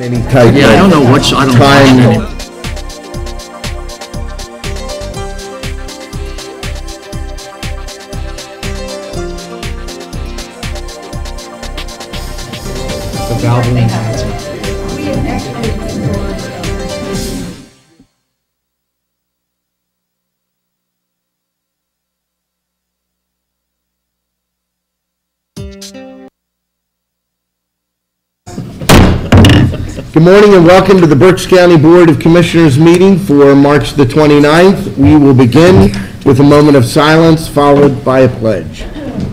Any type Yeah, I don't know of which, I don't time. know. The Valvoline answer. Good morning and welcome to the Berks County Board of Commissioners meeting for March the 29th. We will begin with a moment of silence followed by a pledge.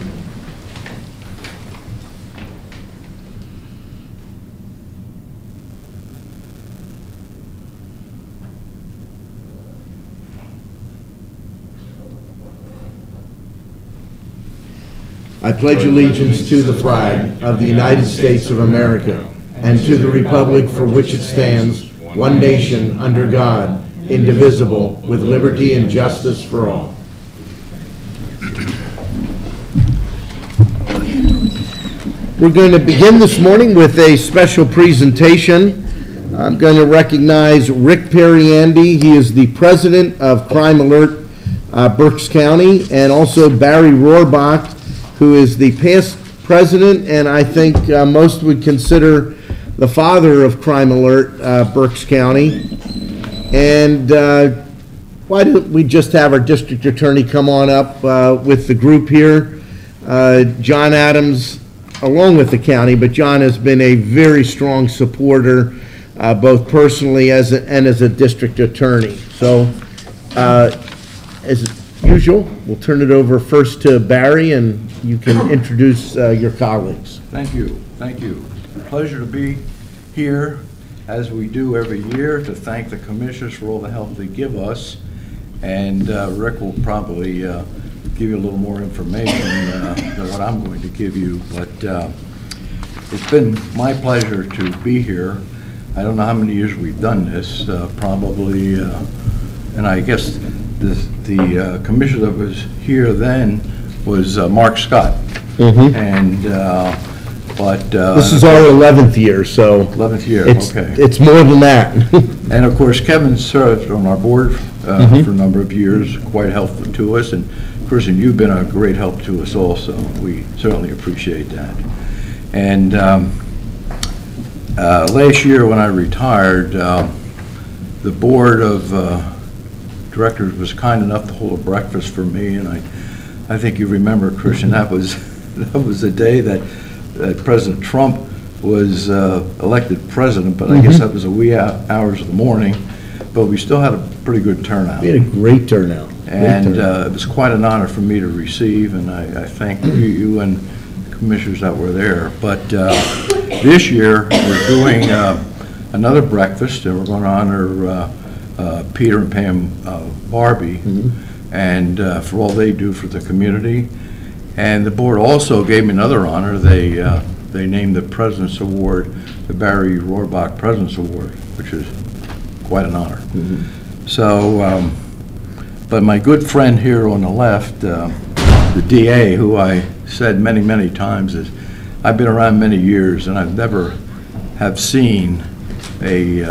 I pledge allegiance to the flag of the United States of America and to the republic for which it stands, one nation, under God, indivisible, with liberty and justice for all. We're going to begin this morning with a special presentation. I'm going to recognize Rick Periandy. He is the president of Crime Alert Berks County, and also Barry Rohrbach, who is the past president, and I think most would consider the father of Crime Alert Berks County. And why don't we just have our district attorney come on up with the group here. John Adams, along with the county, but John has been a very strong supporter, both personally and as a district attorney. So, as usual, we'll turn it over first to Barry, and you can introduce your colleagues. Thank you. Thank you. Pleasure to be here, as we do every year, to thank the commissioners for all the help they give us. And Rick will probably give you a little more information than what I'm going to give you. But it's been my pleasure to be here. I don't know how many years we've done this, probably, and I guess the commissioner that was here then was Mark Scott. Mm-hmm. And but this is our 11th year, so 11th year. Okay, it's more than that. And of course, Kevin served on our board for a number of years, quite helpful to us, and of course, you've been a great help to us also. We certainly appreciate that. And last year, when I retired, the board of directors was kind enough to hold a breakfast for me, and I think you remember, Christian, that was the day that President Trump was elected president, but I guess that was a wee hours of the morning, but we still had a pretty good turnout. We had a great turnout. And it was quite an honor for me to receive, and I thank you and the commissioners that were there. But this year, we're doing another breakfast, and we're going to honor Peter and Pam Barbie, and for all they do for the community. And the board also gave me another honor. They named the President's Award the Barry Rohrbach President's Award, which is quite an honor. So, but my good friend here on the left, the DA, who I said many, many times, is I've been around many years and I've never have seen a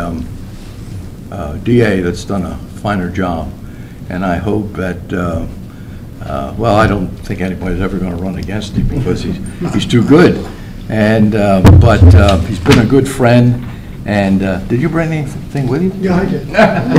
DA that's done a finer job. And I hope that well, I don't think anybody's ever going to run against him because he's too good. And but he's been a good friend. And did you bring anything with you? Yeah, I did.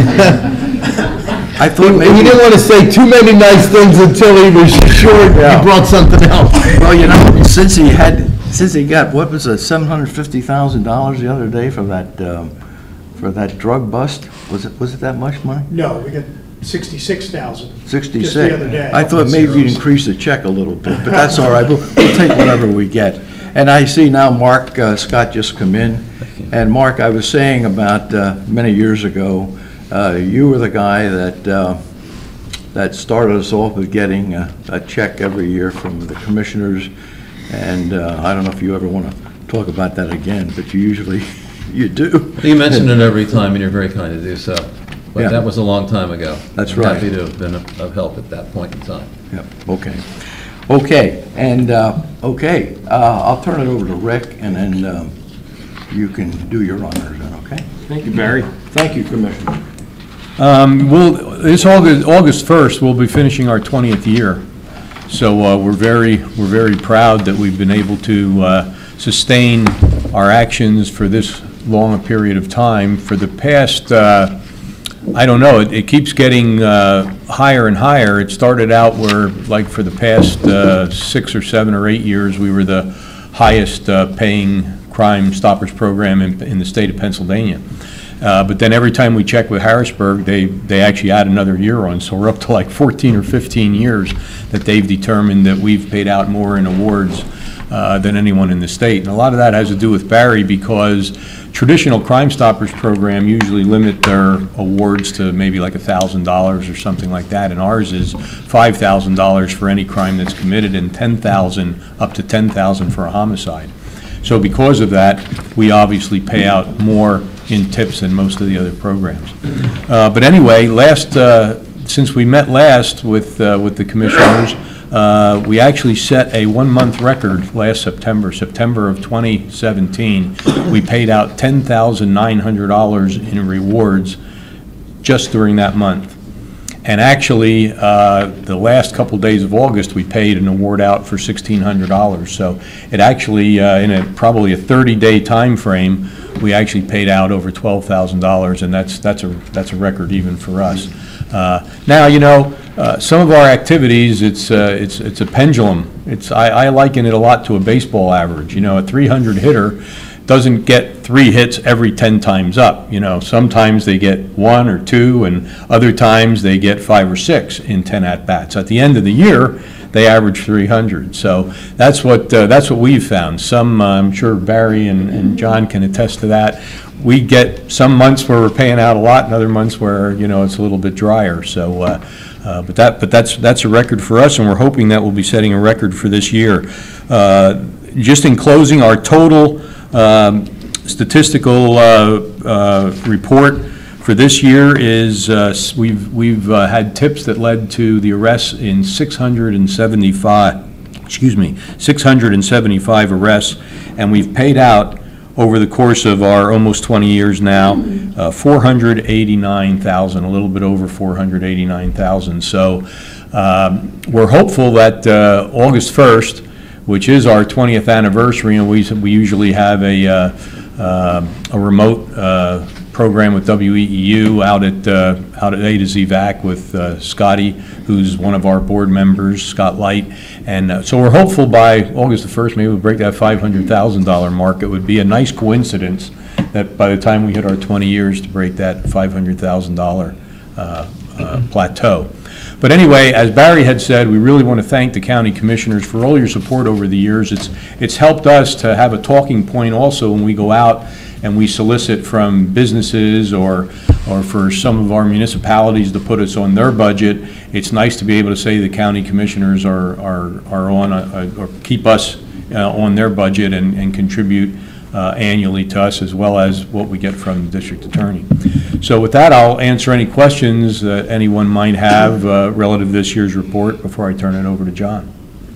I thought maybe he didn't want to say too many nice things until he was sure he brought something else. Well, you know, since he got, what was it, $750,000 the other day for that drug bust? Was it that much money? No, we got 66,000. 66. Just the other day. I thought maybe you'd increase the check a little bit, but that's all right. We'll take whatever we get. And I see now Mark Scott just come in. And Mark, I was saying about many years ago, you were the guy that started us off with getting a check every year from the commissioners. And I don't know if you ever want to talk about that again, but you usually you do. You mention it every time, and you're very kind to do so. But that was a long time ago. That's I'm right. Happy to have been of help at that point in time. Yep. Okay. Okay. And okay, I'll turn it over to Rick, and then you can do your honors then, okay? Thank you, Barry. Thank you, Commissioner. This August 1st, we'll be finishing our 20th year. So we're very proud that we've been able to sustain our actions for this long a period of time. For the past, I don't know, it keeps getting higher and higher. It started out where, like, for the past 6 or 7 or 8 years, we were the highest paying Crime Stoppers program in the state of Pennsylvania. But then every time we check with Harrisburg, they actually add another year on. So we're up to like 14 or 15 years that they've determined that we've paid out more in awards than anyone in the state. And a lot of that has to do with Barry, because traditional Crime Stoppers program usually limit their awards to maybe like $1,000 or something like that. And ours is $5,000 for any crime that's committed and $10,000 up to $10,000 for a homicide. So because of that, we obviously pay out more in tips than most of the other programs. But anyway, since we met last with the commissioners, we actually set a 1-month record last September of 2017. We paid out $10,900 in rewards just during that month. And actually, the last couple days of August, we paid an award out for $1,600. So it actually, in probably a 30-day time frame, we actually paid out over $12,000, and that's a record even for us. Now, you know, some of our activities, it's a pendulum. I liken it a lot to a baseball average. You know, a 300 hitter doesn't get 3 hits every 10 times up. You know, sometimes they get 1 or 2, and other times they get 5 or 6 in 10 at-bats. At the end of the year, they average 300. So that's what we've found. Some, I'm sure Barry and John can attest to that. We get some months where we're paying out a lot, and other months where, you know, it's a little bit drier. So, but that's a record for us, and we're hoping that we'll be setting a record for this year. Just in closing, our total statistical report for this year is we've had tips that led to the arrests in 675 arrests, and we've paid out over the course of our almost 20 years now, 489,000, a little bit over 489,000. So we're hopeful that August 1st, which is our 20th anniversary, and we usually have a remote program with WEEU out at A to Z VAC with Scotty, who's one of our board members, Scott Light, and so we're hopeful by August the 1st, maybe we'll break that $500,000 mark. It would be a nice coincidence that by the time we hit our 20 years to break that $500,000 plateau. But anyway, as Barry had said, we really want to thank the county commissioners for all your support over the years. It's helped us to have a talking point also when we go out and we solicit from businesses or for some of our municipalities to put us on their budget. It's nice to be able to say the county commissioners are on or keep us on their budget and contribute annually to us, as well as what we get from the district attorney. So with that, I'll answer any questions that anyone might have relative to this year's report before I turn it over to John.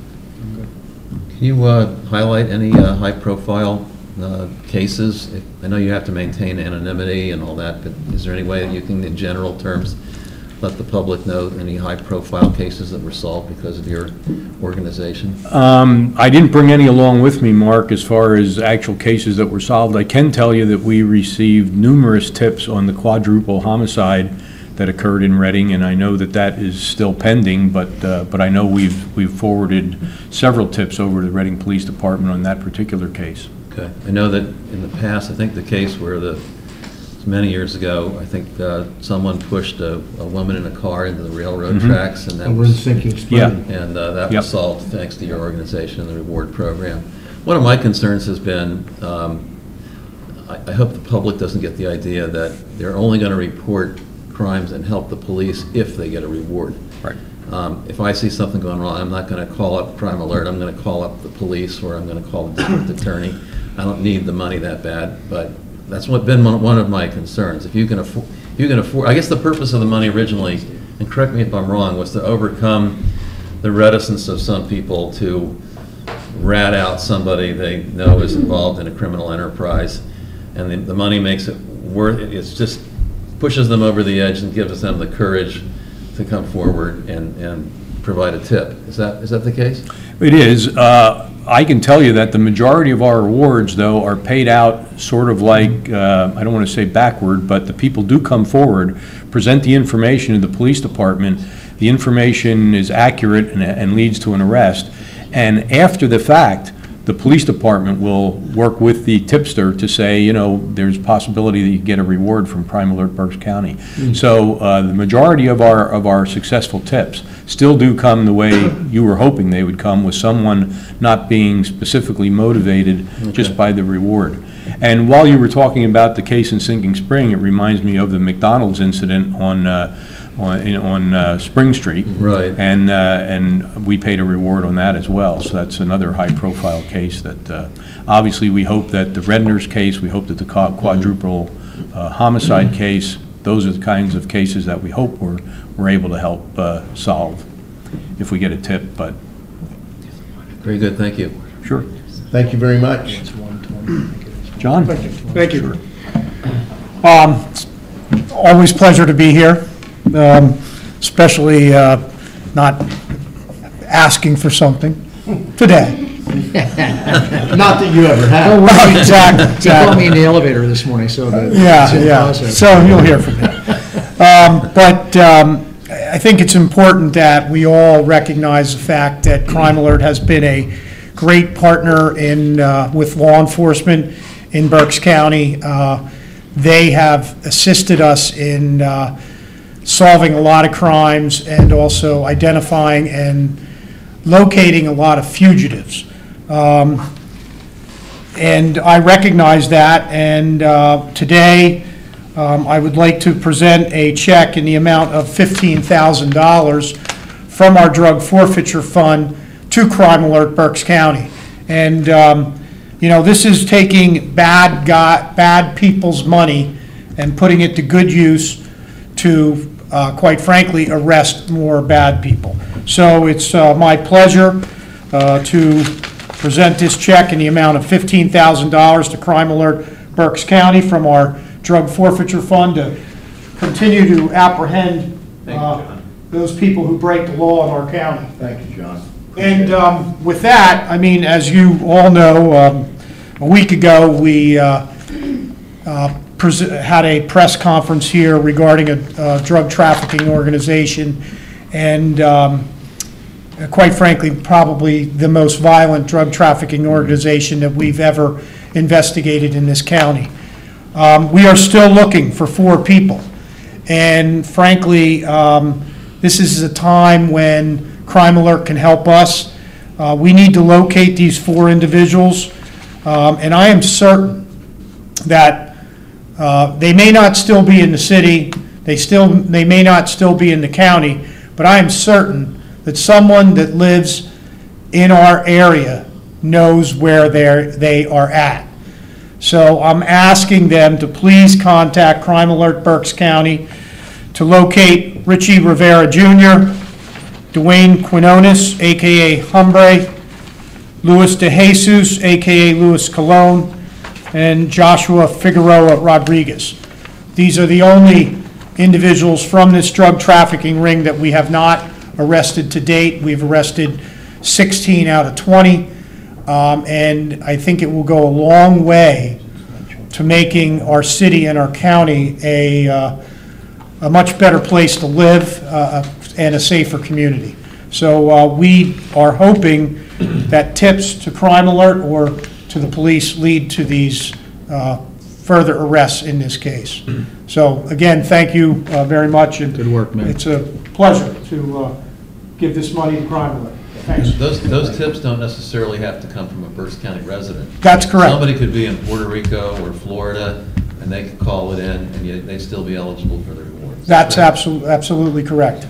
Can you highlight any high-profile cases? I know you have to maintain anonymity and all that, but is there any way that you can, in general terms, let the public know any high-profile cases that were solved because of your organization? I didn't bring any along with me, Mark, as far as actual cases that were solved. I can tell you that we received numerous tips on the quadruple homicide that occurred in Reading, and I know that is still pending, but I know we've forwarded several tips over to the Reading Police Department on that particular case. Okay. I know that in the past, I think the case where many years ago, I think someone pushed a woman in a car into the railroad tracks, and that was sinking spring. Yeah, and that was solved thanks to your organization and the reward program. One of my concerns has been, I hope the public doesn't get the idea that they're only going to report crimes and help the police if they get a reward. Right. If I see something going wrong, I'm not going to call up Crime Alert. I'm going to call up the police, or I'm going to call the district attorney. I don't need the money that bad, but that's been one of my concerns. If you can afford, I guess the purpose of the money originally, and correct me if I'm wrong, was to overcome the reticence of some people to rat out somebody they know is involved in a criminal enterprise. and the money makes it worth it. It's just pushes them over the edge and gives them the courage to come forward and provide a tip. Is that the case? It is. I can tell you that the majority of our awards, though, are paid out sort of like, I don't want to say backward, but the people do come forward, present the information to the police department. The information is accurate and leads to an arrest. And after the fact, the police department will work with the tipster to say, you know, there's a possibility that you get a reward from Crime Alert Berks County. So the majority of our successful tips still do come the way you were hoping they would come, with someone not being specifically motivated just by the reward. And while you were talking about the case in Sinking Spring, it reminds me of the McDonald's incident on Spring Street. Right. And we paid a reward on that as well. So that's another high-profile case that obviously we hope that the Redner's case, we hope that the quadruple homicide case, those are the kinds of cases that we hope we're able to help solve if we get a tip. But Very good, thank you. sure. Thank you very much. John? Thank you. It's always pleasure to be here, especially not asking for something today. Not that you ever have. Exactly, He called me exactly. in the elevator this morning, so that. Yeah, it's in yeah, process. so you'll hear from me. But I think it's important that we all recognize the fact that Crime Alert has been a great partner with law enforcement in Berks County. They have assisted us in solving a lot of crimes and also identifying and locating a lot of fugitives. And I recognize that, and today I would like to present a check in the amount of $15,000 from our drug forfeiture fund to Crime Alert Berks County. And you know, this is taking bad people's money and putting it to good use to, quite frankly, arrest more bad people. So it's my pleasure to present this check in the amount of $15,000 to Crime Alert Berks County from our drug forfeiture fund to continue to apprehend those people who break the law in our county. Thank you, John. And with that, I mean, as you all know, a week ago, we had a press conference here regarding a drug trafficking organization, and quite frankly, probably the most violent drug trafficking organization that we've ever investigated in this county. We are still looking for 4 people, and frankly, this is a time when Crime Alert can help us. We need to locate these 4 individuals, and I am certain that they may not still be in the city, they may not still be in the county, but I am certain that someone that lives in our area knows where they are at. So I'm asking them to please contact Crime Alert Berks County to locate Richie Rivera Jr., Dwayne Quinones, a.k.a. Humbre, Luis De Jesus, a.k.a. Luis Colon, and Joshua Figueroa Rodriguez. These are the only individuals from this drug trafficking ring that we have not arrested to date. We've arrested 16 out of 20, and I think it will go a long way to making our city and our county a much better place to live and a safer community. So we are hoping that tips to Crime Alert or to the police lead to these further arrests in this case. So again, thank you very much. And Good work, man. it's a pleasure to give this money to Crime Alert. Thanks. Those tips don't necessarily have to come from a Berks County resident. That's correct. Somebody could be in Puerto Rico or Florida, and they could call it in, and yet they'd still be eligible for the rewards. That's absolutely correct.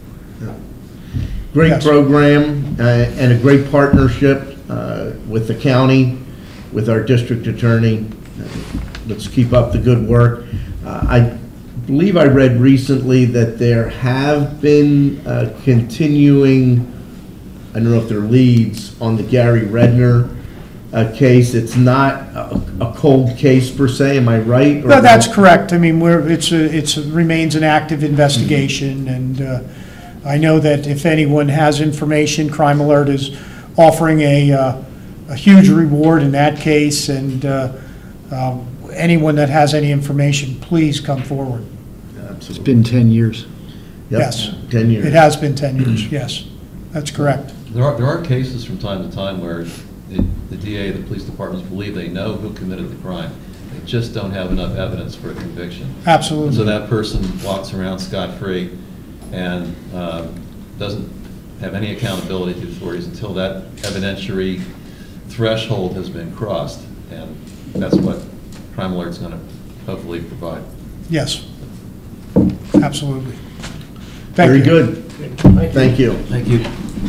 Great Yes. program and a great partnership with the county, with our district attorney. Let's keep up the good work. I believe I read recently that there have been continuing, I don't know if they're leads, on the Gary Redner case. It's not a cold case per se, am I right? Or No, that's correct. I mean, it remains an active investigation, and I know that if anyone has information, Crime Alert is offering a huge reward in that case, and anyone that has any information, please come forward. It's been 10 years. Yep, Yes. 10 years. It has been 10 years, yes. That's correct. There are cases from time to time where the DA, the police departments believe they know who committed the crime. They just don't have enough evidence for a conviction. Absolutely. So that person walks around scot-free and doesn't have any accountability to the authorities until that evidentiary threshold has been crossed. And that's what Crime Alert's going to hopefully provide. Yes. Absolutely. Thank Very you. good. Thank you. Thank you.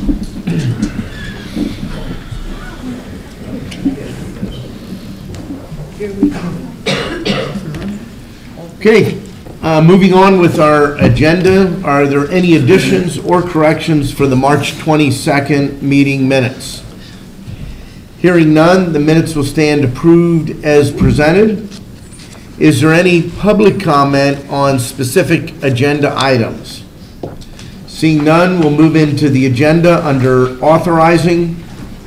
Okay, moving on with our agenda, are there any additions or corrections for the March 22nd meeting minutes? Hearing none, the minutes will stand approved as presented. Is there any public comment on specific agenda items? Seeing none, we'll move into the agenda under authorizing.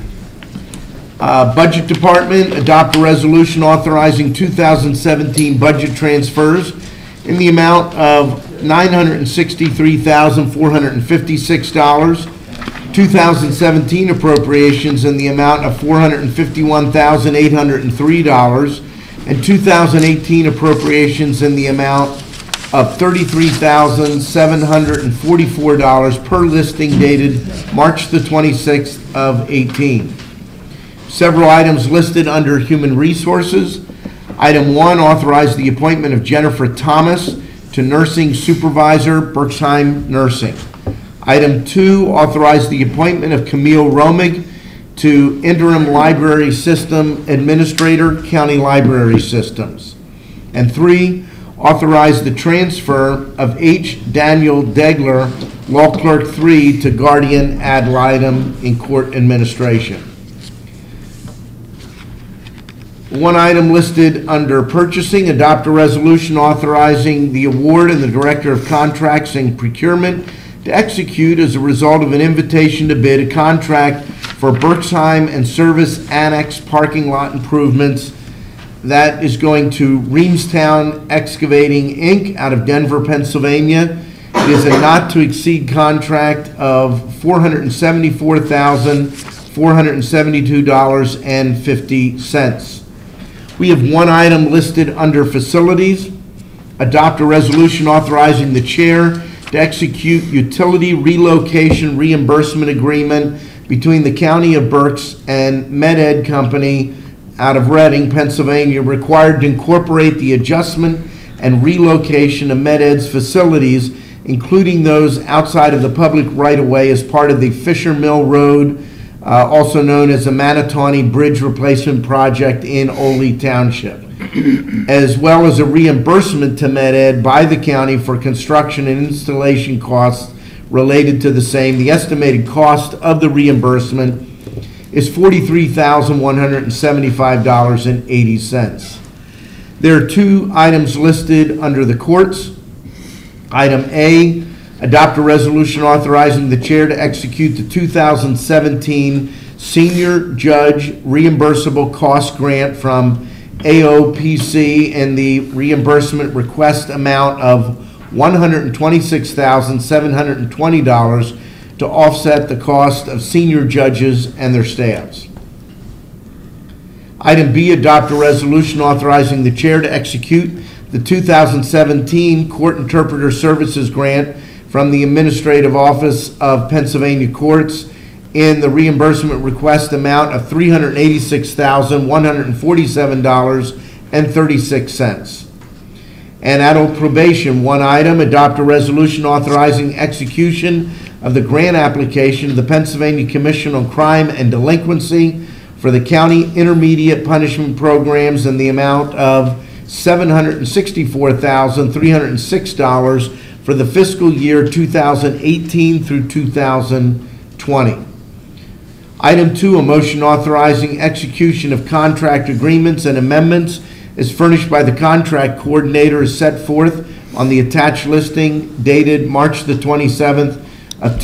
Budget Department, adopt a resolution authorizing 2017 budget transfers in the amount of $963,456, 2017 appropriations in the amount of $451,803, and 2018 appropriations in the amount of $33,744 per listing dated March the 26th of 18. Several items listed under Human Resources. Item 1, authorize the appointment of Jennifer Thomas to Nursing Supervisor, Berksheim Nursing. Item 2, authorize the appointment of Camille Romig to Interim Library System Administrator, County Library Systems. And 3, authorize the transfer of H. Daniel Degler, Law Clerk 3, to Guardian Ad Litem in Court Administration. One item listed under purchasing, adopt a resolution authorizing the award and the Director of Contracts and Procurement to execute as a result of an invitation to bid a contract for Berksheim and Service Annex parking lot improvements that is going to Reamstown Excavating, Inc. out of Denver, Pennsylvania. It is a not-to-exceed contract of $474,472.50. We have one item listed under facilities. Adopt a resolution authorizing the chair to execute utility relocation reimbursement agreement between the County of Berks and MedEd Company out of Reading, Pennsylvania, required to incorporate the adjustment and relocation of MedEd's facilities, including those outside of the public right-of-way as part of the Fisher Mill Road, also known as the Manatawny Bridge Replacement Project in Ole Township, as well as a reimbursement to MedEd by the county for construction and installation costs related to the same. The estimated cost of the reimbursement is $43,175.80. There are two items listed under the courts. Item A, adopt a resolution authorizing the chair to execute the 2017 Senior Judge Reimbursable Cost Grant from AOPC and the reimbursement request amount of $126,720 to offset the cost of senior judges and their staffs. Item B, adopt a resolution authorizing the chair to execute the 2017 Court Interpreter Services Grant from the Administrative Office of Pennsylvania Courts in the reimbursement request amount of $386,147.36. And adult probation, one item, adopt a resolution authorizing execution of the grant application of the Pennsylvania Commission on Crime and Delinquency for the county intermediate punishment programs in the amount of $764,306 for the fiscal year 2018 through 2020. Item 2, a motion authorizing execution of contract agreements and amendments is furnished by the contract coordinator as set forth on the attached listing dated March the 27th of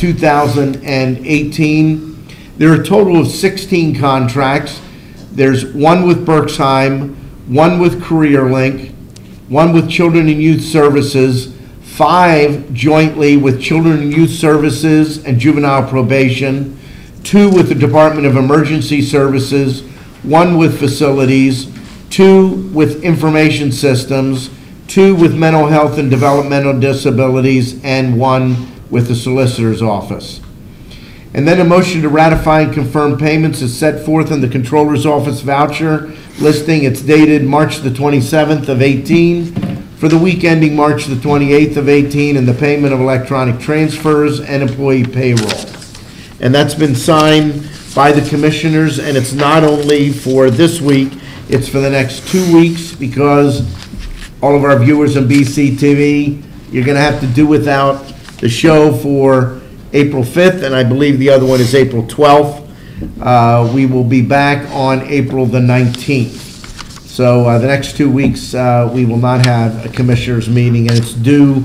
2018. There are a total of 16 contracts. There's one with Berksheim, one with CareerLink, one with Children and Youth Services, 5 jointly with Children and Youth Services and Juvenile Probation, 2 with the Department of Emergency Services, 1 with Facilities, 2 with Information Systems, 2 with Mental Health and Developmental Disabilities, and 1 with the Solicitor's Office. And then a motion to ratify and confirm payments is set forth in the Controller's Office voucher listing. It's dated March the 27th of 18 for the week ending March the 28th of 18, and the payment of electronic transfers and employee payroll. And that's been signed by the commissioners, and it's not only for this week, it's for the next 2 weeks, because all of our viewers on BCTV, you're going to have to do without the show for April 5th, and I believe the other one is April 12th. We will be back on April the 19th. So the next 2 weeks, we will not have a commissioners meeting, and it's due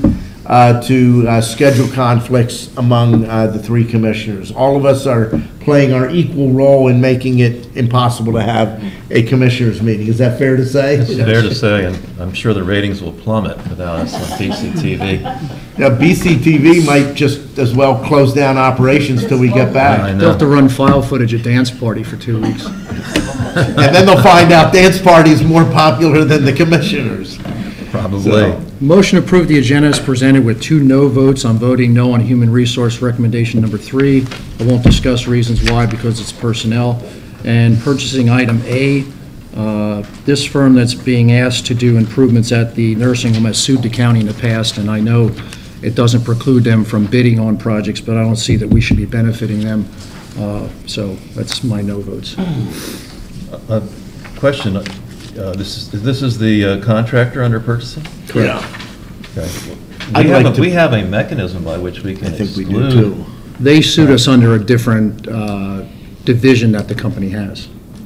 to schedule conflicts among the 3 commissioners. All of us are playing our equal role in making it impossible to have a commissioners meeting. Is that fair to say? It's fair to say, and I'm sure the ratings will plummet without us on BCTV. Now, BCTV might just as well close down operations till we get back. I They'll have to know. run file footage at dance party for 2 weeks. And then they'll find out dance party is more popular than the commissioners. Probably. So- Motion to approve the agenda is presented with 2 no votes. I'm voting no on human resource recommendation number 3. I won't discuss reasons why, because it's personnel. And purchasing item A, this firm that's being asked to do improvements at the nursing home has sued the county in the past, and I know it doesn't preclude them from bidding on projects, but I don't see that we should be benefiting them. So that's my no votes. Question, this is the contractor under purchasing? Yeah. Okay. I'd like to- We have a mechanism by which we I can think we do exclude. too. They sued us under a different division that the company has.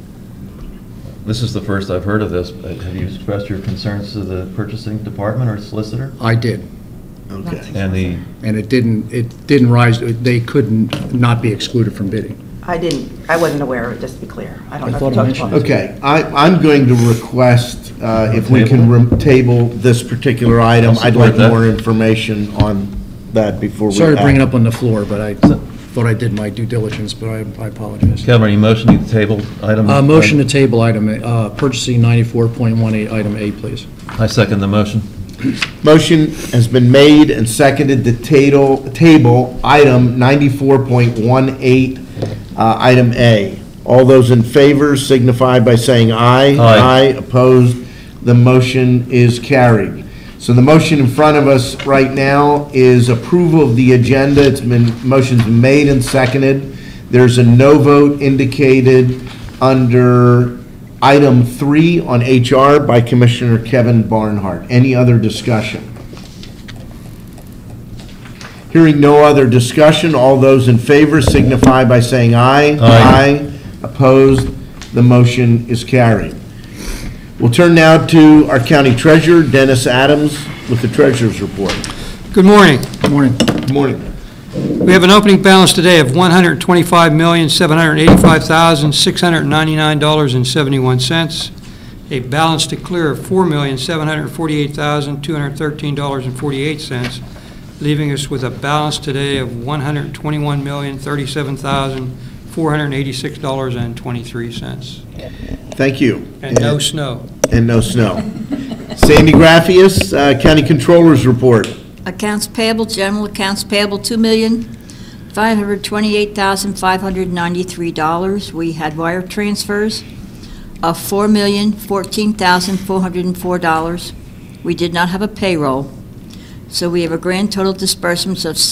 This is the first I've heard of this. Have you expressed your concerns to the purchasing department or solicitor? I did, Okay. And and it didn't rise, they couldn't not be excluded from bidding. I wasn't aware of it, just to be clear. I don't I know if thought you I talked mentioned about it. Okay, I'm going to request, if we can table this particular item, I'll I'd like support that. more information on that before we Sorry to bring it act. up on the floor, but I thought I did my due diligence, but I apologize. Kevin, are you motioning to table item? Motion to table item, purchasing 94.18, item A, please. I second the motion. Motion has been made and seconded to table item 94.18, item A. All those in favor signify by saying aye. Aye. Opposed? The motion is carried. So the motion in front of us right now is approval of the agenda. Motion's been made and seconded. There's a no vote indicated under item 3 on HR by Commissioner Kevin Barnhart. Any other discussion? Hearing no other discussion, all those in favor signify by saying aye. Aye. Opposed? The motion is carried. We'll turn now to our county treasurer, Dennis Adams, with the treasurer's report. Good morning. Good morning. Good morning. We have an opening balance today of $125,785,699.71, a balance to clear of $4,748,213.48, leaving us with a balance today of $121,037,486.23. Thank you. And no snow. And no snow. Sandy Graffius, County Controller's Report. Accounts payable, general accounts payable, $2,528,593. We had wire transfers of $4,014,404. We did not have a payroll. So we have a grand total disbursements of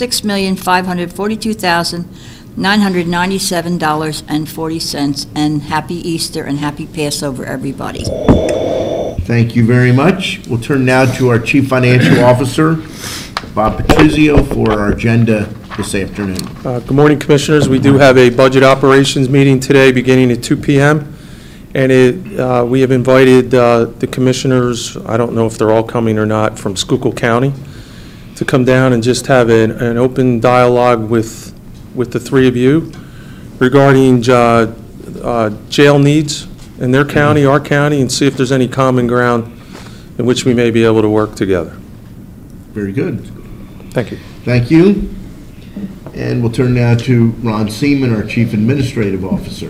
$6,542,997.40. And happy Easter and happy Passover, everybody. Thank you very much. We'll turn now to our Chief Financial Officer, Bob Patrizio, for our agenda this afternoon. Good morning, Commissioners. We do have a budget operations meeting today beginning at 2 p.m. And we have invited the Commissioners, I don't know if they're all coming or not, from Schuylkill County to come down and just have an open dialogue with the three of you regarding jail needs in their county, our county, and see if there's any common ground in which we may be able to work together. Very good. Thank you. Thank you. And we'll turn now to Ron Seaman, our Chief Administrative Officer.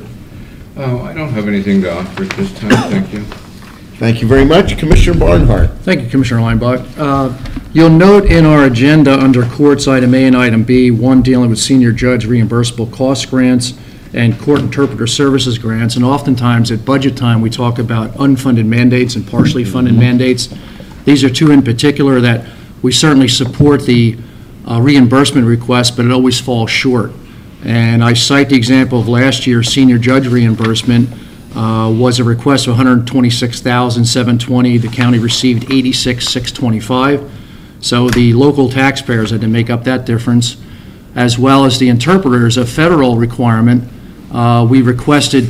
I don't have anything to offer at this time, thank you. Thank you very much. Commissioner Barnhart. Thank you, Commissioner Linebaugh. You'll note in our agenda under courts, item A and item B, one dealing with senior judge reimbursable cost grants and court interpreter services grants, and oftentimes at budget time, we talk about unfunded mandates and partially funded mandates. These are two in particular that we certainly support the reimbursement request, but it always falls short. And I cite the example of last year's senior judge reimbursement was a request of $126,720. The county received $86,625. So the local taxpayers had to make up that difference, as well as the interpreters, a federal requirement. We requested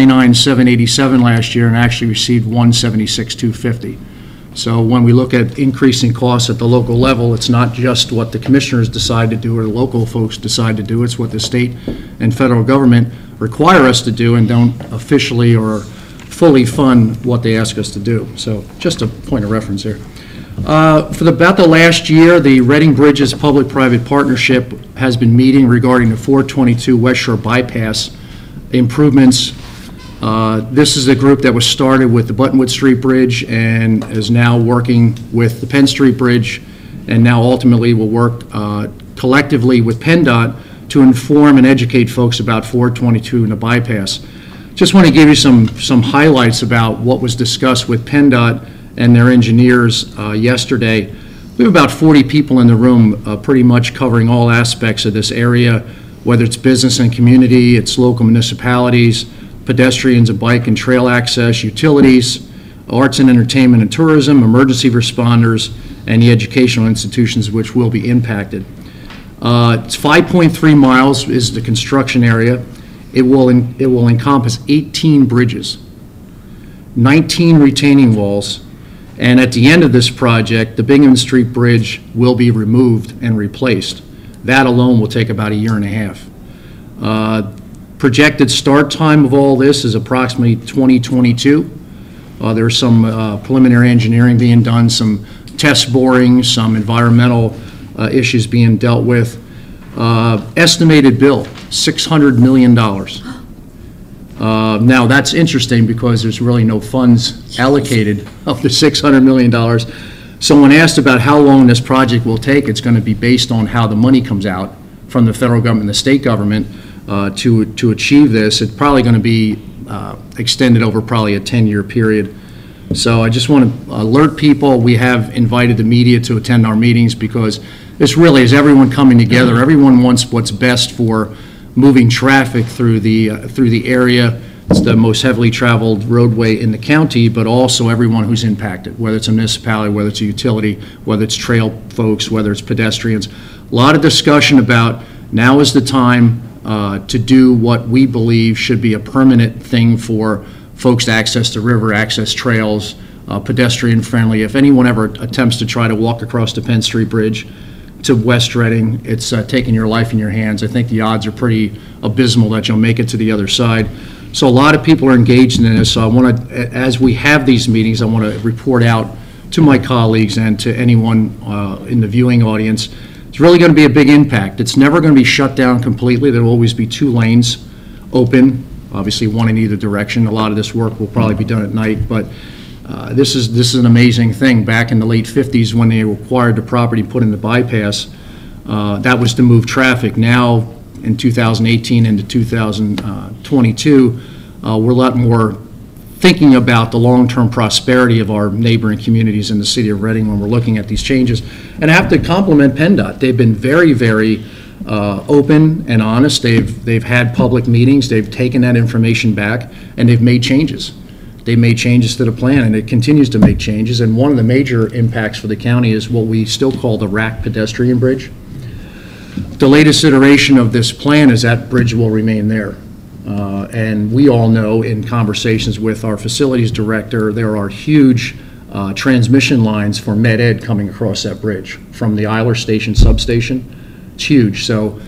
$229,787 last year and actually received $176,250. So when we look at increasing costs at the local level, it's not just what the commissioners decide to do or the local folks decide to do, it's what the state and federal government require us to do and don't officially or fully fund what they ask us to do. So just a point of reference there. For about the last year, the Reading Bridges Public-Private Partnership has been meeting regarding the 422 West Shore bypass improvements. This is a group that was started with the Buttonwood Street Bridge and is now working with the Penn Street Bridge, and now ultimately will work collectively with PennDOT to inform and educate folks about 422 and the bypass. Just want to give you some highlights about what was discussed with PennDOT and their engineers yesterday. We have about 40 people in the room pretty much covering all aspects of this area, whether it's business and community, it's local municipalities, pedestrians and bike and trail access, utilities, arts and entertainment and tourism, emergency responders, and the educational institutions which will be impacted. It's 5.3 miles is the construction area. It will encompass 18 bridges, 19 retaining walls, and at the end of this project, the Bingham Street Bridge will be removed and replaced. That alone will take about a year and a half. Projected start time of all this is approximately 2022. There's some preliminary engineering being done, some test boring, some environmental issues being dealt with. Estimated bill, $600 million. Now that's interesting because there's really no funds allocated of the $600 million. So when asked about how long this project will take, it's going to be based on how the money comes out from the federal government and the state government to achieve this. It's probably going to be extended over probably a 10-year period. So I just want to alert people. We have invited the media to attend our meetings because this really is everyone coming together. Everyone wants what's best for moving traffic through the area. It's the most heavily traveled roadway in the county, but also everyone who's impacted, whether it's a municipality, whether it's a utility, whether it's trail folks, whether it's pedestrians. A lot of discussion about now is the time to do what we believe should be a permanent thing for folks to access the river, access trails, pedestrian friendly. If anyone ever attempts to try to walk across the Penn Street Bridge to West Reading, it's taking your life in your hands. I think the odds are pretty abysmal that you'll make it to the other side. So a lot of people are engaged in this. So I want to, as we have these meetings, I want to report out to my colleagues and to anyone in the viewing audience. It's really going to be a big impact. It's never going to be shut down completely. There will always be two lanes open, obviously one in either direction. A lot of this work will probably be done at night, but this is an amazing thing. Back in the late 50s when they acquired the property, put in the bypass, that was to move traffic. Now in 2018 into 2022, we're a lot more thinking about the long-term prosperity of our neighboring communities in the city of Reading when we're looking at these changes. And I have to compliment PennDOT. They've been very, very open and honest. They've had public meetings. They've taken that information back, and they've made changes. They made changes to the plan, and it continues to make changes. And one of the major impacts for the county is what we still call the rack pedestrian bridge. The latest iteration of this plan is that bridge will remain there. And we all know in conversations with our facilities director, there are huge transmission lines for Med Ed coming across that bridge from the Eiler Station substation. It's huge. So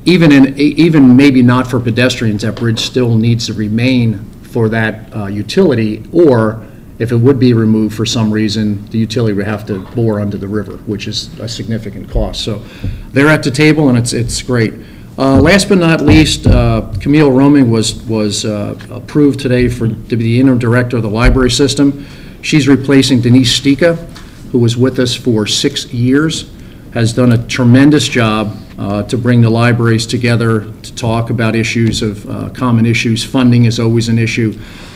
even maybe not for pedestrians, that bridge still needs to remain for that utility, or if it would be removed for some reason, the utility would have to bore under the river, which is a significant cost. So they're at the table, and it's great. Last but not least, Camille Roman was approved today to be the interim director of the library system. She's replacing Denise Stika, who was with us for 6 years, has done a tremendous job to bring the libraries together to talk about issues of common issues. Funding is always an issue.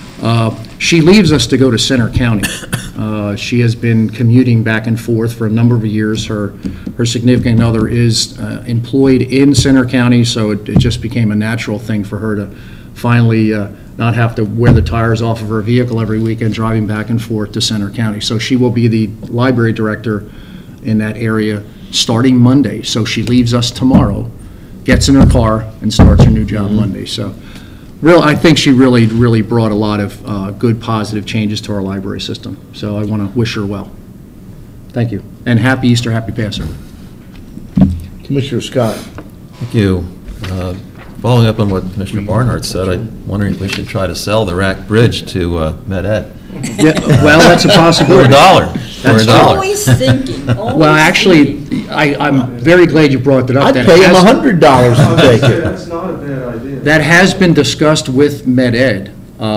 She leaves us to go to Center County. She has been commuting back and forth for a number of years. Her significant other is employed in Center County, so it just became a natural thing for her to finally not have to wear the tires off of her vehicle every weekend driving back and forth to Center County. So she will be the library director in that area starting Monday. So she leaves us tomorrow, gets in her car, and starts her new job Monday. So I think she really brought a lot of good, positive changes to our library system. So I want to wish her well. Thank you. And happy Easter, happy Passover. Commissioner Scott. Thank you. Following up on what Commissioner Barnhart said, I'm wondering if we should try to sell the Rack Bridge to Med Ed. Yeah, well, that's a possibility. For $1. Always thinking. Well, actually, I'm very glad you brought that up. I'd pay him $100 to take it. That's not a bad idea. That has been discussed with Med Ed.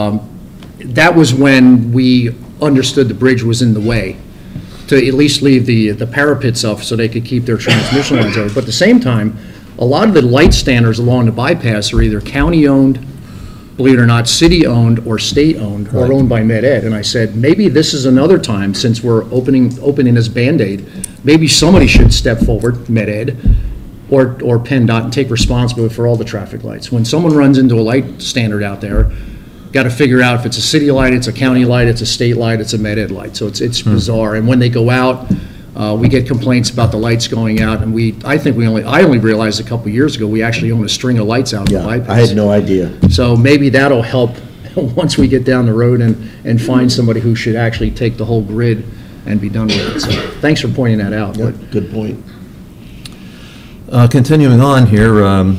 That was when we understood the bridge was in the way, to at least leave the parapets up so they could keep their transmission lines over. But at the same time, a lot of the light standers along the bypass are either county-owned, believe it or not, city-owned or state-owned, or owned by Med Ed. And I said, maybe this is another time, since we're opening this Band-Aid, maybe somebody should step forward, Med Ed, or PennDOT, and take responsibility for all the traffic lights. When someone runs into a light standard out there, got to figure out if it's a city light, it's a county light, it's a state light, it's a Med Ed light. So it's bizarre. And when they go out, we get complaints about the lights going out, and I only realized a couple years ago we actually own a string of lights out on the bypass. I had no idea. So maybe that'll help once we get down the road and find somebody who should actually take the whole grid and be done with it. So thanks for pointing that out. Yep, good point. Continuing on here,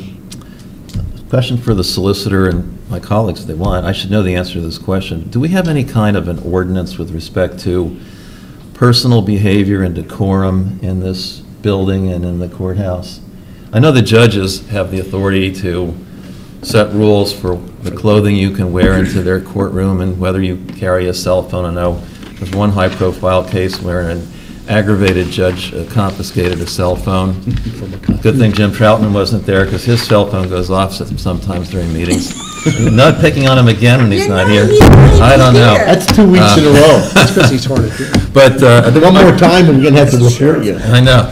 question for the solicitor and my colleagues if they want. I should know the answer to this question. Do we have any kind of an ordinance with respect to personal behavior and decorum in this building and in the courthouse? I know the judges have the authority to set rules for the clothing you can wear into their courtroom and whether you carry a cell phone. I know there's one high-profile case where an aggravated judge confiscated a cell phone. Good thing Jim Troutman wasn't there, because his cell phone goes off sometimes during meetings. Not picking on him again when he's not here. I don't know. That's 2 weeks in a row. That's because he's hard to do. But one more time and you're going to have to report you. I know.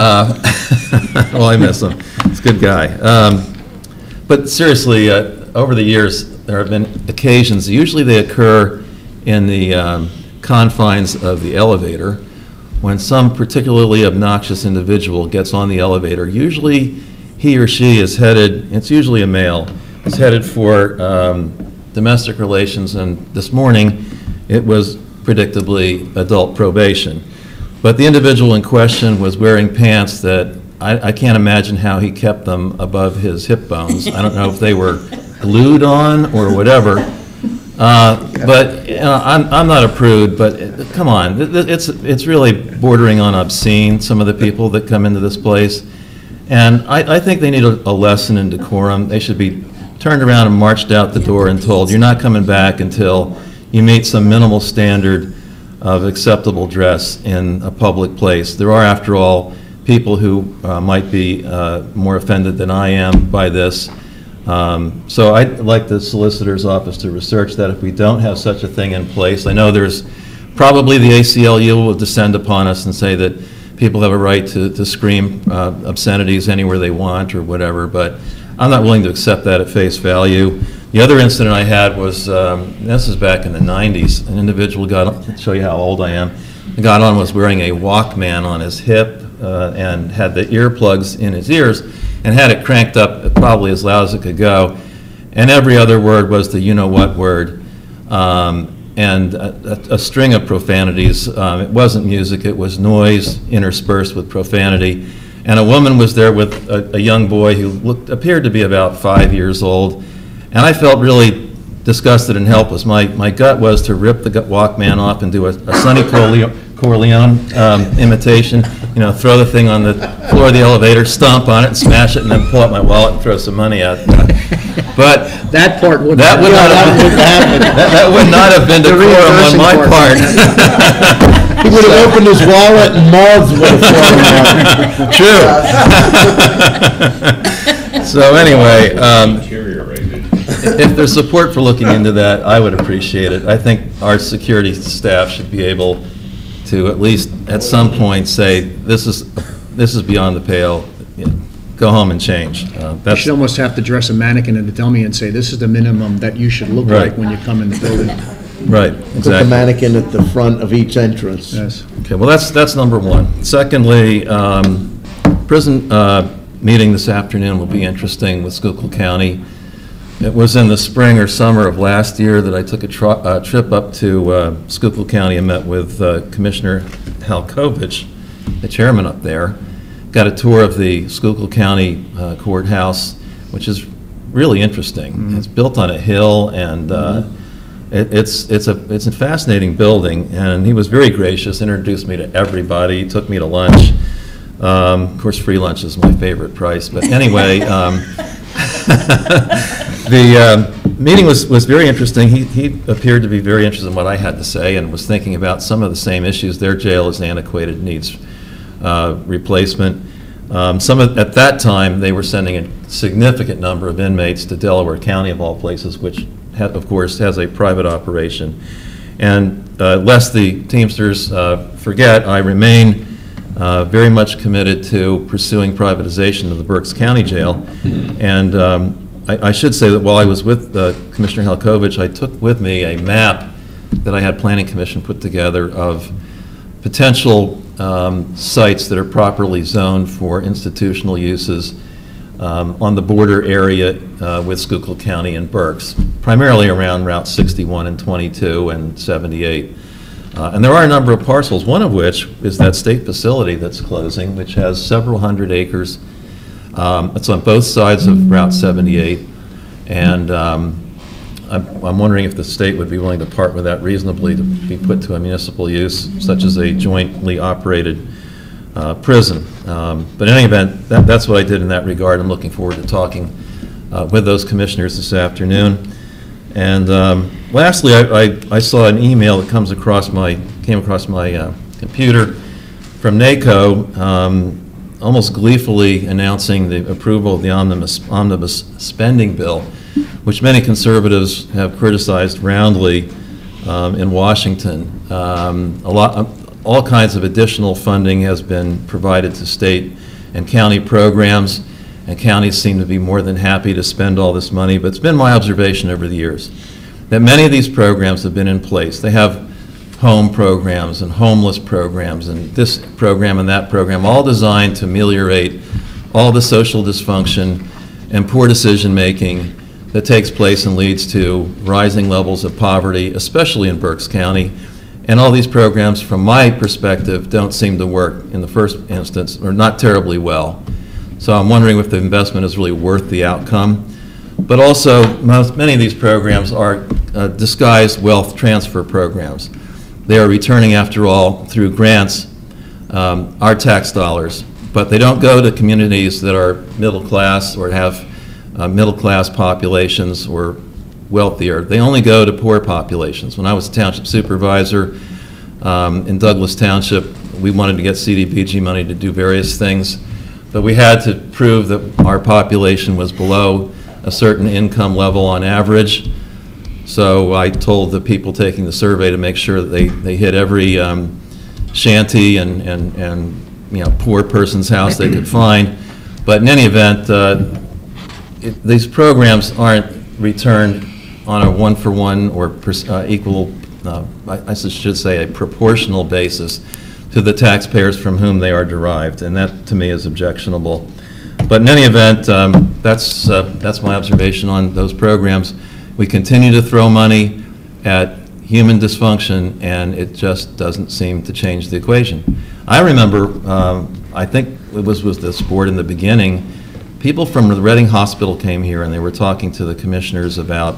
Well, I miss him. He's a good guy. But seriously, over the years, there have been occasions, usually they occur in the confines of the elevator, when some particularly obnoxious individual gets on the elevator. Usually he or she is headed, it's usually a male, is headed for domestic relations, and this morning it was predictably adult probation. But the individual in question was wearing pants that I can't imagine how he kept them above his hip bones. I don't know if they were glued on or whatever. But you know, I'm not a prude, but come on, it's really bordering on obscene, some of the people that come into this place. And I think they need a lesson in decorum. They should be turned around and marched out the door and told, you're not coming back until you meet some minimal standard of acceptable dress in a public place. There are, after all, people who might be more offended than I am by this. So I'd like the solicitor's office to research that if we don't have such a thing in place. I know there's probably the ACLU will descend upon us and say that people have a right to scream obscenities anywhere they want or whatever, but I'm not willing to accept that at face value. The other incident I had was, this is back in the 90s, an individual got on, to show you how old I am, got on, was wearing a Walkman on his hip and had the earplugs in his ears and had it cranked up probably as loud as it could go. And every other word was the you-know-what word, and a string of profanities. It wasn't music, it was noise interspersed with profanity. And a woman was there with a young boy who appeared to be about 5 years old. And I felt really disgusted and helpless. My gut was to rip the Walkman off and do a Sonny Corleone imitation, throw the thing on the floor of the elevator, stomp on it, and smash it, and then pull out my wallet and throw some money at it. But That part would that would not have been decorum on my part. He would have opened his wallet and moths would have fallen out. True. So anyway, if there's support for looking into that, I would appreciate it. I think our security staff should be able to at least at some point say, this is beyond the pale. Go home and change. You should almost have to dress a mannequin in a dummy and say, this is the minimum that you should look Right. like when you come in the building. Right, Put the exactly. mannequin at the front of each entrance. Yes. Okay, well, that's number one. Secondly, prison meeting this afternoon will be interesting with Schuylkill County. It was in the spring or summer of last year that I took a trip up to Schuylkill County and met with Commissioner Halkovich, the chairman up there. Got a tour of the Schuylkill County courthouse, which is really interesting. Mm-hmm. It's built on a hill, and it's a fascinating building. And he was very gracious, introduced me to everybody, took me to lunch. Of course, free lunch is my favorite price. But anyway, the meeting was very interesting. He appeared to be very interested in what I had to say and was thinking about some of the same issues. Their jail is antiquated, needs replacement. At that time, they were sending a significant number of inmates to Delaware County, of all places, which, of course, has a private operation. And lest the Teamsters forget, I remain very much committed to pursuing privatization of the Berks County Jail. And I should say that while I was with Commissioner Halkovich, I took with me a map that I had Planning Commission put together of potential sites that are properly zoned for institutional uses on the border area with Schuylkill County and Berks, primarily around Route 61 and 22 and 78. And there are a number of parcels, one of which is that state facility that's closing, which has several hundred acres. It's on both sides of Route 78, and I'm wondering if the state would be willing to part with that reasonably to be put to a municipal use, such as a jointly operated prison. But in any event, that's what I did in that regard. I'm looking forward to talking with those commissioners this afternoon. And lastly, I saw an email that came across my computer from NACO, almost gleefully announcing the approval of the omnibus spending bill, which many conservatives have criticized roundly in Washington. All kinds of additional funding has been provided to state and county programs, and counties seem to be more than happy to spend all this money. But it's been my observation over the years that many of these programs have been in place. They have home programs and homeless programs and this program and that program, all designed to ameliorate all the social dysfunction and poor decision-making that takes place and leads to rising levels of poverty, especially in Berks County. And all these programs, from my perspective, don't seem to work in the first instance, or not terribly well. So I'm wondering if the investment is really worth the outcome. But also, many of these programs are disguised wealth transfer programs. They are returning, after all, through grants, our tax dollars, but they don't go to communities that are middle class or have middle class populations or wealthier. They only go to poor populations. When I was township supervisor in Douglas Township, we wanted to get CDBG money to do various things, but we had to prove that our population was below a certain income level on average. So I told the people taking the survey to make sure that they hit every shanty and poor person's house they could find. But in any event, these programs aren't returned on a one-for-one or equal, I should say a proportional basis to the taxpayers from whom they are derived, and that, to me, is objectionable. But in any event, that's my observation on those programs. We continue to throw money at human dysfunction, and it just doesn't seem to change the equation. I remember, I think it was with this board in the beginning, people from the Reading Hospital came here and they were talking to the commissioners about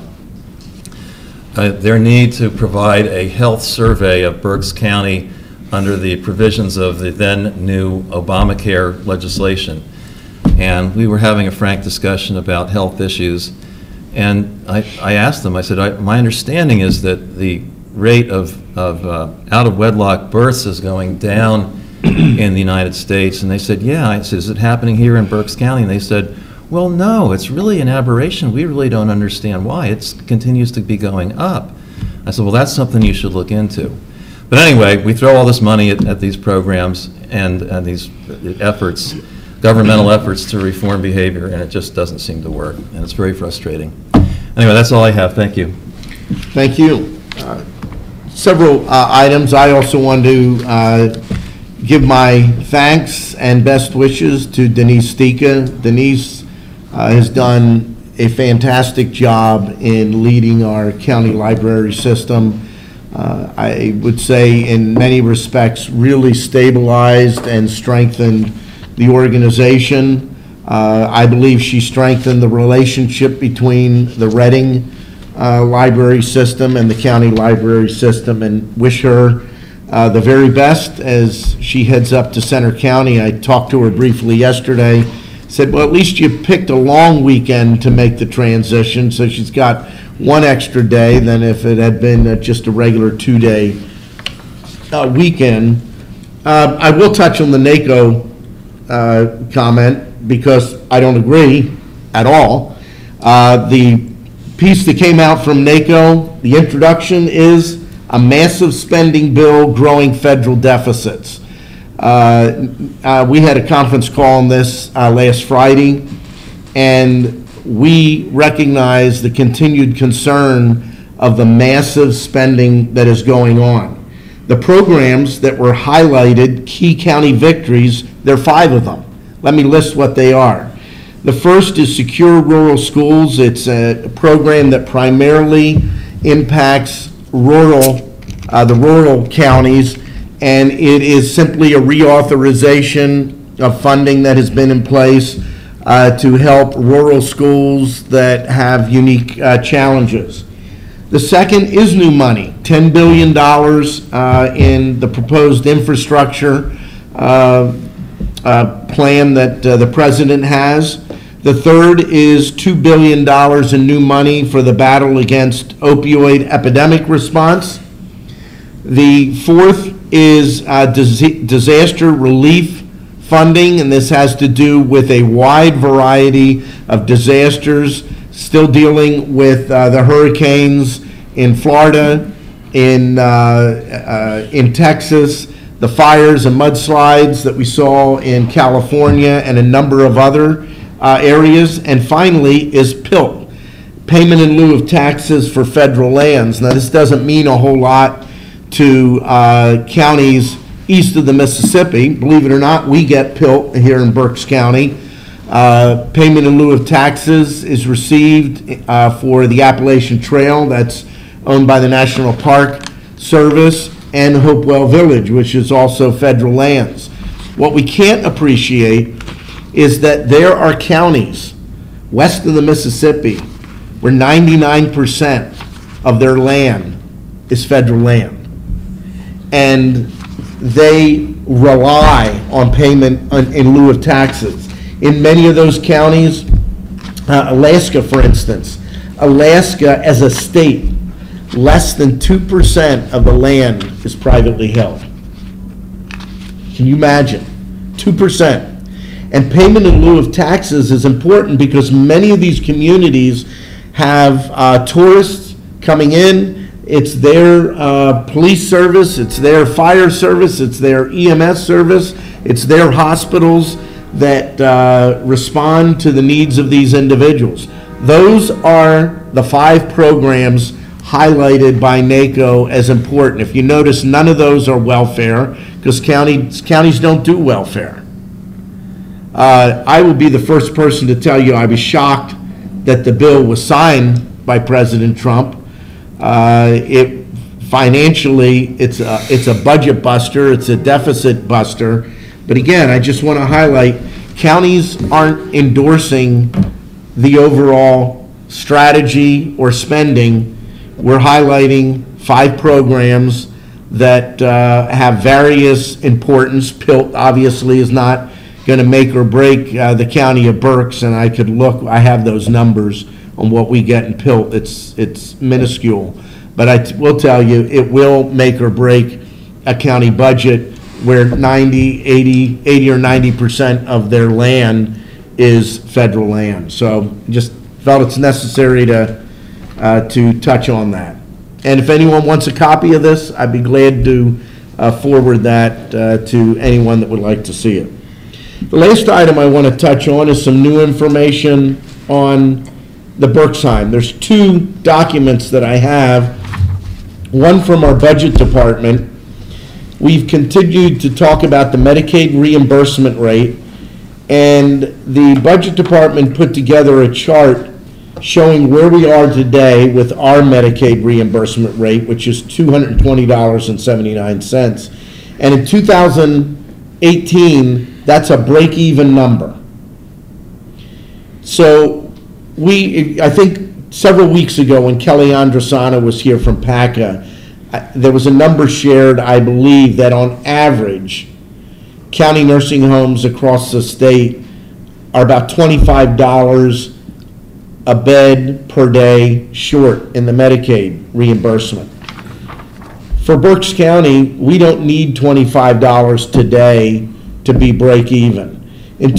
their need to provide a health survey of Berks County under the provisions of the then new Obamacare legislation. And we were having a frank discussion about health issues. And I asked them, I said, my understanding is that the rate of out-of-wedlock births is going down in the United States. And they said, yeah. I said, is it happening here in Berks County? And they said, well, no, it's really an aberration. We really don't understand why. It continues to be going up. I said, well, that's something you should look into. But anyway, we throw all this money at these programs and these efforts, governmental efforts to reform behavior, and it just doesn't seem to work, and it's very frustrating. Anyway, that's all I have. Thank you. Thank you. Several items. I also want to give my thanks and best wishes to Denise Stika. Denise has done a fantastic job in leading our county library system. I would say in many respects really stabilized and strengthened the organization. I believe she strengthened the relationship between the Reading library system and the county library system, and wish her the very best as she heads up to Center County. I talked to her briefly yesterday, said, well, at least you picked a long weekend to make the transition, so she's got one extra day than if it had been just a regular 2-day weekend. I will touch on the NACO comment because I don't agree at all. The piece that came out from NACO, the introduction is a massive spending bill growing federal deficits. We had a conference call on this last Friday, and we recognize the continued concern of the massive spending that is going on. The programs that were highlighted, key county victories, there are 5 of them. Let me list what they are. The first is Secure Rural Schools. It's a program that primarily impacts the rural counties, and it is simply a reauthorization of funding that has been in place to help rural schools that have unique challenges. The second is new money, $10 billion in the proposed infrastructure plan that the president has. The third is $2 billion in new money for the battle against opioid epidemic response. The fourth is disaster relief funding, and this has to do with a wide variety of disasters, still dealing with the hurricanes in Florida, in Texas, the fires and mudslides that we saw in California, and a number of other areas. And finally is PILT, payment in lieu of taxes for federal lands. Now, this doesn't mean a whole lot to counties east of the Mississippi. Believe it or not, we get PILT here in Berks County. Payment in lieu of taxes is received for the Appalachian Trail that's owned by the National Park Service, and Hopewell Village, which is also federal lands. What we can't appreciate is that there are counties west of the Mississippi where 99% of their land is federal land. And they rely on payment in lieu of taxes. In many of those counties, Alaska, for instance, Alaska as a state, less than 2% of the land is privately held. Can you imagine? 2%. And payment in lieu of taxes is important because many of these communities have tourists coming in. It's their police service, it's their fire service, it's their EMS service, it's their hospitals that respond to the needs of these individuals. Those are the 5 programs highlighted by NACO as important. If you notice, none of those are welfare, because counties don't do welfare. I will be the first person to tell you I was shocked that the bill was signed by President Trump. Financially, it's a budget buster, it's a deficit buster. But again, I just want to highlight, counties aren't endorsing the overall strategy or spending. We're highlighting 5 programs that have various importance. PILT obviously is not going to make or break the county of Berks, and I could look, I have those numbers on what we get in PILT. It's minuscule. But I will tell you, it will make or break a county budget where 80 or 90% of their land is federal land. So just felt it's necessary to touch on that. And if anyone wants a copy of this, I'd be glad to forward that to anyone that would like to see it. The last item I want to touch on is some new information on the Berksheim. There's 2 documents that I have, one from our budget department. We've continued to talk about the Medicaid reimbursement rate, and the budget department put together a chart showing where we are today with our Medicaid reimbursement rate, which is $220.79. And in 2018, that's a break-even number. So I think several weeks ago when Kelly Andrasano was here from PACA, there was a number shared, I believe, that on average, county nursing homes across the state are about $25 a bed per day short in the Medicaid reimbursement. For Berks County, we don't need $25 today to be break even. In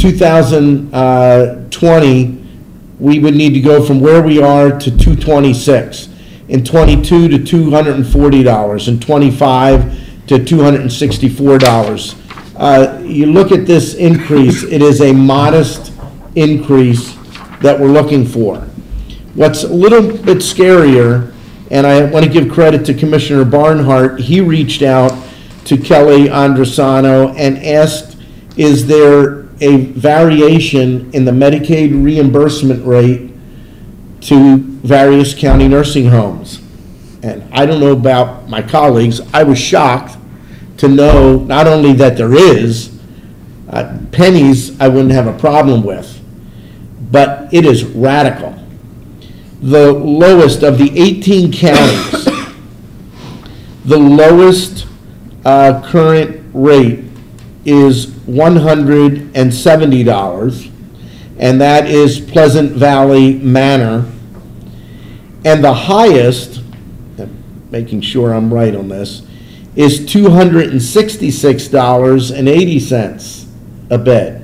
2020, we would need to go from where we are to $226. In 22 to $240, in 25 to $264. You look at this increase, it is a modest increase that we're looking for. What's a little bit scarier, and I want to give credit to Commissioner Barnhart, he reached out to Kelly Andrasano and asked, is there a variation in the Medicaid reimbursement rate to various county nursing homes? And I don't know about my colleagues, I was shocked to know not only that there is, pennies I wouldn't have a problem with, but it is radical. The lowest of the 18 counties, the lowest current rate is $170, and that is Pleasant Valley Manor. And the highest, making sure I'm right on this, is $266.80 a bed.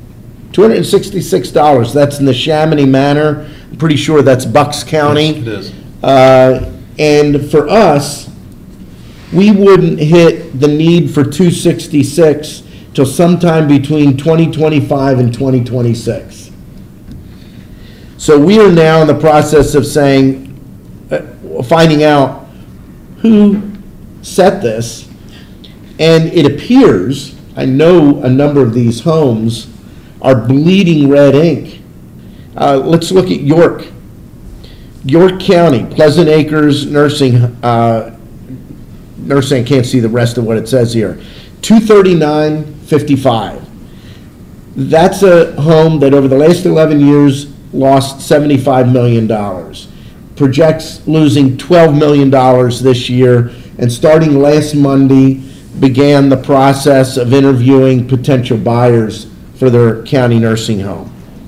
$266, that's in the Chamonix Manor. I'm pretty sure that's Bucks County. Yes, it is. And for us, we wouldn't hit the need for 266 till sometime between 2025 and 2026. So we are now in the process of finding out who set this, and it appears, I know a number of these homes are bleeding red ink. Let's look at York. York County, Pleasant Acres Nursing, I can't see the rest of what it says here, $239.55. That's a home that over the last 11 years lost $75 million. Projects losing $12 million this year, and starting last Monday began the process of interviewing potential buyers for their county nursing home.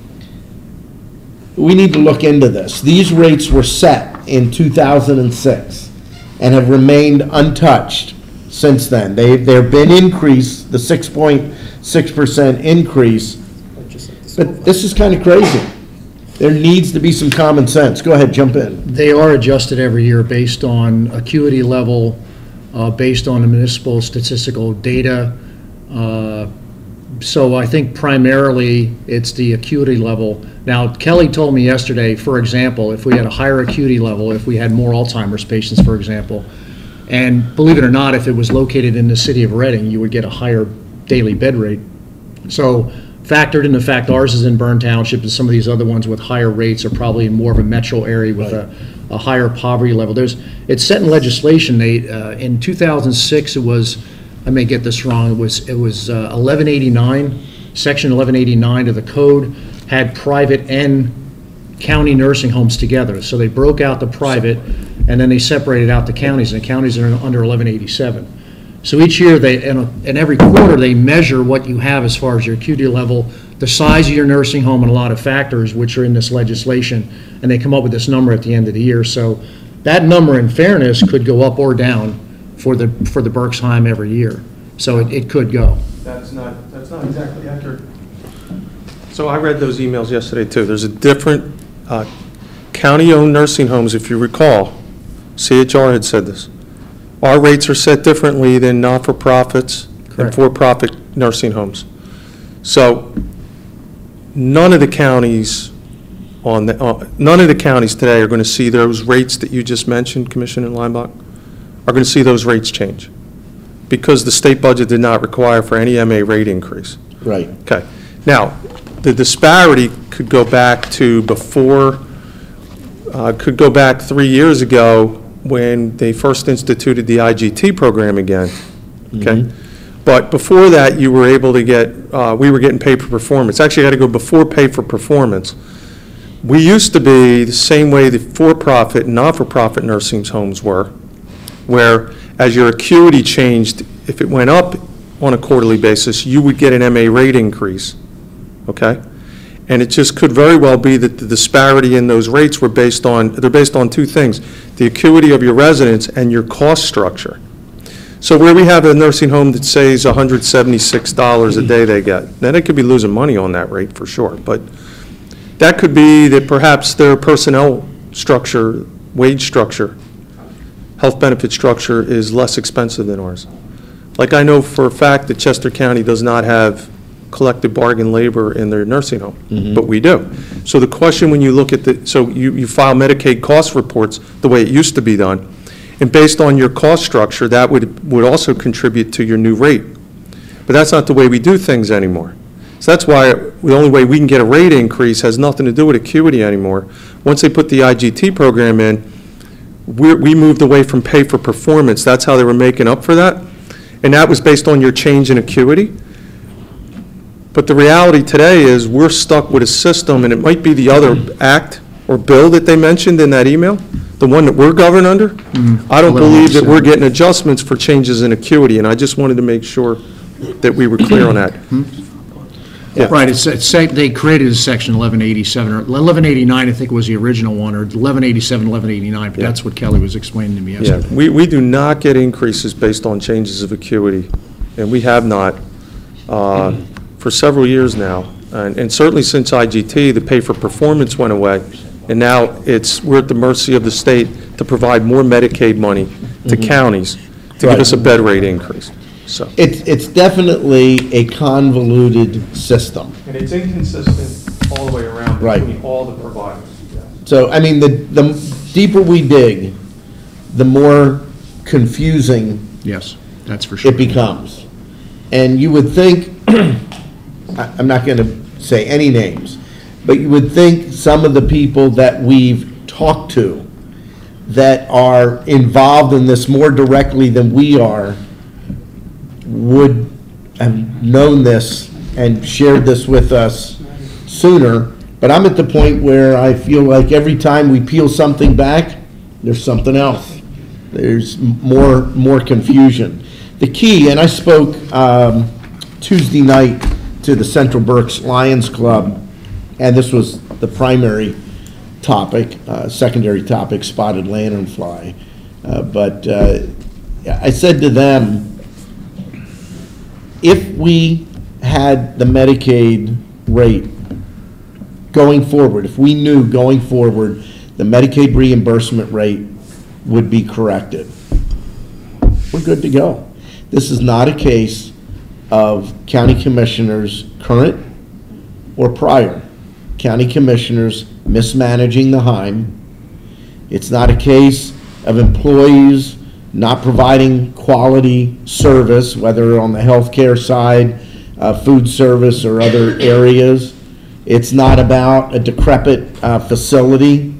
We need to look into this. These rates were set in 2006 and have remained untouched since then. They've been increased, the 6.6% increase, but this is kind of crazy. There needs to be some common sense. Go ahead, jump in. They are adjusted every year based on acuity level, based on the municipal statistical data, So I think primarily it's the acuity level. Now, Kelly told me yesterday, for example, if we had a higher acuity level, if we had more Alzheimer's patients, for example, and believe it or not, if it was located in the city of Reading, you would get a higher daily bed rate. So factored in the fact ours is in Bern Township and some of these other ones with higher rates are probably in more of a metro area with a higher poverty level. It's set in legislation, Nate. In 2006, it was, I may get this wrong, it was 1189, section 1189 of the code had private and county nursing homes together. So they broke out the private and then they separated out the counties, and the counties are under 1187. So each year, and every quarter, they measure what you have as far as your acuity level, the size of your nursing home, and a lot of factors which are in this legislation, and they come up with this number at the end of the year. So that number, in fairness, could go up or down for the Berksheim every year. So it could go. That's not exactly accurate. So I read those emails yesterday, too. There's a different county-owned nursing homes, if you recall. CHR had said this. Our rates are set differently than not-for-profits and for-profit nursing homes. So none of the counties today are going to see those rates that you just mentioned, Commissioner Linebaugh, are going to see those rates change because the state budget did not require for any MA rate increase. Right. Okay. Now, the disparity could go back to could go back 3 years ago when they first instituted the IGT program again, okay? But before that, you were able to get, we were getting paid for performance. Actually, I had to go before pay for performance. We used to be the same way the for-profit and not-for-profit nursing homes were, where as your acuity changed, if it went up on a quarterly basis, you would get an MA rate increase, okay? And it just could very well be that the disparity in those rates were based on two things, the acuity of your residents and your cost structure. So where we have a nursing home that says $176 a day they get, then they could be losing money on that rate for sure. But that could be that perhaps their personnel structure, wage structure, health benefit structure is less expensive than ours. Like I know for a fact that Chester County does not have collective bargain labor in their nursing home, but we do. So the question when you look at you file Medicaid cost reports the way it used to be done, and based on your cost structure, that would also contribute to your new rate. But that's not the way we do things anymore. So that's why the only way we can get a rate increase has nothing to do with acuity anymore. Once they put the IGT program in, we moved away from pay for performance. That's how they were making up for that. And that was based on your change in acuity. But the reality today is we're stuck with a system, and it might be the other act or bill that they mentioned in that email, the one that we're governed under. I don't believe that we're getting adjustments for changes in acuity, and I just wanted to make sure that we were clear on that. Yeah. Right, they created a section 1187, or 1189, I think was the original one, or 1187, 1189, but that's what Kelly was explaining to me yesterday. Yeah, we do not get increases based on changes of acuity, and we have not for several years now. And certainly since IGT, the pay for performance went away, and now we're at the mercy of the state to provide more Medicaid money to counties to give us a bed rate increase. So It's definitely a convoluted system. And it's inconsistent all the way around between all the providers. So, I mean, the deeper we dig, the more confusing Yes, that's for sure. it becomes. And you would think, I'm not going to say any names, but you would think some of the people that we've talked to that are involved in this more directly than we are would have known this and shared this with us sooner. But I'm at the point where I feel like every time we peel something back, there's something else. There's more confusion. The key, and I spoke Tuesday night to the Central Berks Lions Club, and this was the primary topic, secondary topic, spotted lanternfly. But I said to them, if we had the Medicaid rate going forward, if we knew going forward the Medicaid reimbursement rate would be corrected, we're good to go. This is not a case of county commissioners, current or prior, county commissioners mismanaging the Heim. It's not a case of employees not providing quality service, whether on the healthcare side, food service, or other areas. It's not about a decrepit facility.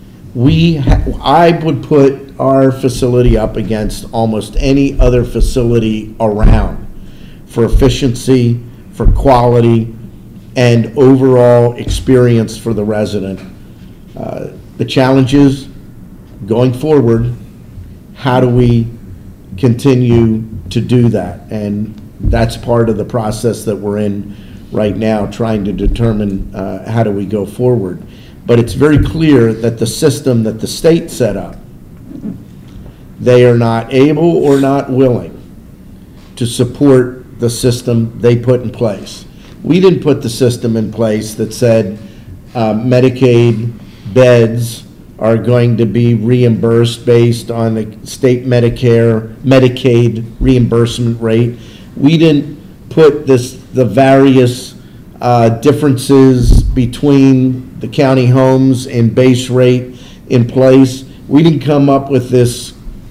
I would put our facility up against almost any other facility around for efficiency, for quality, and overall experience for the resident. The challenge is, going forward, how do we continue to do that? And that's part of the process that we're in right now, trying to determine how do we go forward. But it's very clear that the system that the state set up, they are not able or not willing to support the system they put in place. We didn't put the system in place that said Medicaid beds are going to be reimbursed based on the state Medicaid reimbursement rate. We didn't put the various differences between the county homes and base rate in place. We didn't come up with this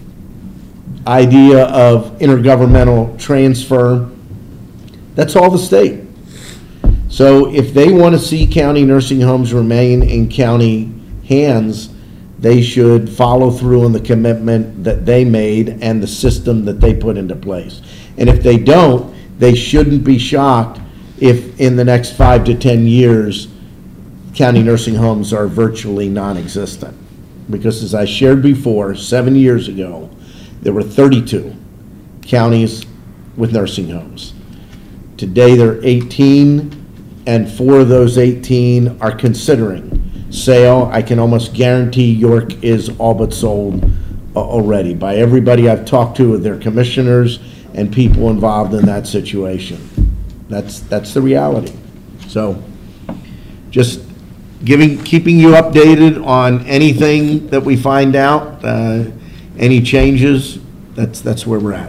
idea of intergovernmental transfer. That's all the state. So if they want to see county nursing homes remain in county hands, they should follow through on the commitment that they made and the system that they put into place. And if they don't, they shouldn't be shocked if in the next 5 to 10 years, county nursing homes are virtually non-existent. Because as I shared before, 7 years ago, there were 32 counties with nursing homes. Today there are 18, and 4 of those 18 are considering sale. I can almost guarantee York is all but sold already by everybody I've talked to, with their commissioners and people involved in that situation. That's the reality. So just keeping you updated on anything that we find out, any changes, that's where we're at.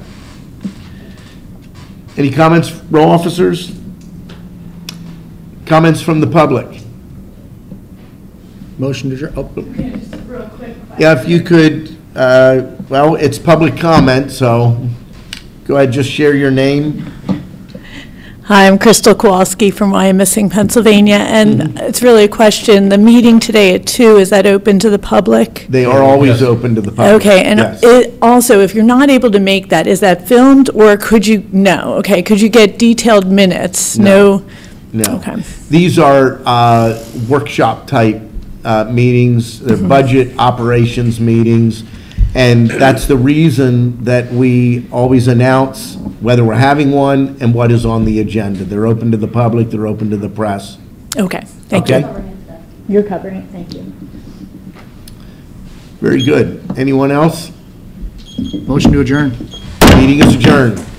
Any comments, row officers? Comments from the public? Motion to adjourn. Yeah, if you could, well, it's public comment, so go ahead, just share your name. Hi, I'm Crystal Kowalski from Wyomissing, Pennsylvania, and it's really a question. The meeting today at 2, is that open to the public? They are always open to the public. Okay, and yes. Also, if you're not able to make that, is that filmed, or could you, no, okay, could you get detailed minutes? No. Okay. These are workshop type meetings, they're budget operations meetings, and that's the reason that we always announce whether we're having one and what is on the agenda. They're open to the public, they're open to the press. Okay, thank you. You're covering it, thank you. Very good. Anyone else? Motion to adjourn. Meeting is adjourned.